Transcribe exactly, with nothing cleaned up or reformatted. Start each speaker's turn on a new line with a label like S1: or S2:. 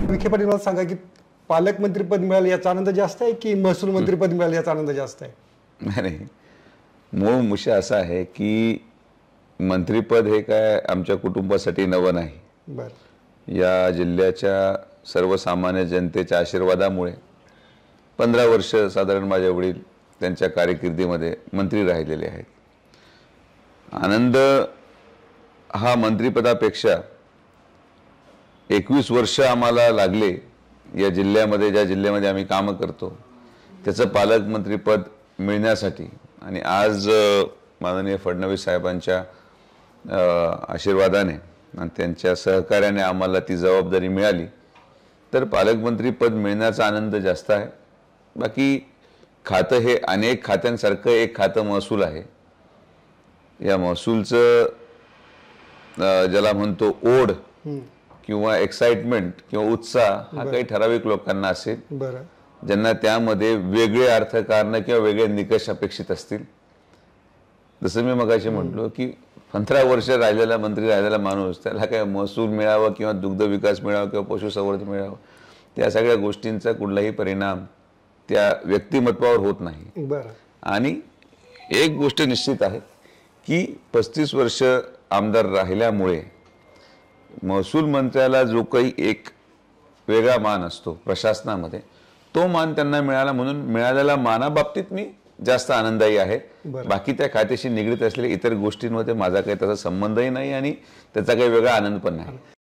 S1: विखे पाटील मला सांगा की पालकमंत्रीपद मिळालं याचा आनंद जास्त आहे की महसूल मंत्रीपद मिळालं याचा आनंद जास्त आहे?
S2: नाही, मूळ मुशी असा आहे की मंत्रीपद हे काय आमच्या कुटुंबासाठी नवं नाही.
S1: बरं.
S2: या जिल्ह्याच्या सर्वसामान्य जनतेच्या आशीर्वादामुळे पंधरा वर्ष साधारण माझे वडील त्यांच्या कारकिर्दीमध्ये मंत्री राहिलेले आहेत. आनंद हा मंत्रिपदापेक्षा एकवीस वर्ष आम्हाला लागले या जिल्ह्यामध्ये, ज्या जिल्ह्यामध्ये आम्ही काम करतो त्याचं पालकमंत्रीपद मिळण्यासाठी. आणि आज माननीय फडणवीस साहेबांच्या आशीर्वादाने आणि त्यांच्या सहकार्याने आम्हाला ती जबाबदारी मिळाली, तर पालकमंत्रीपद मिळण्याचा आनंद जास्त आहे. बाकी खातं हे अनेक खात्यांसारखं एक खातं महसूल आहे. या महसूलचं ज्याला म्हणतो ओढ किंवा एक्साइटमेंट किंवा उत्साह हा काही ठराविक लोकांना असेल, ज्यांना त्यामध्ये वेगळे अर्थकारण किंवा वेगळे निकष अपेक्षित असतील. जसं मी मगाशी म्हटलो की पंधरा वर्ष राहिलेला मंत्री राहिलेला माणूस, त्याला काय महसूल मिळावा किंवा दुग्ध विकास मिळावा किंवा पशुसंवर्धन मिळावं, त्या सगळ्या गोष्टींचा कुठलाही परिणाम त्या व्यक्तिमत्वावर होत नाही. आणि एक गोष्ट निश्चित आहे की पस्तीस वर्ष आमदार राहिल्यामुळे महसूल मंत्र्याला जो काही एक वेगळा मान असतो प्रशासनामध्ये, तो मान त्यांना मिळाला. म्हणून मिळालेल्या मानाबाबतीत मी जास्त आनंदायी आहे. बाकी त्या खात्याशी निगडीत असलेल्या इतर गोष्टींमध्ये माझा काही तसा संबंधही नाही आणि त्याचा काही वेगळा आनंद पण नाही.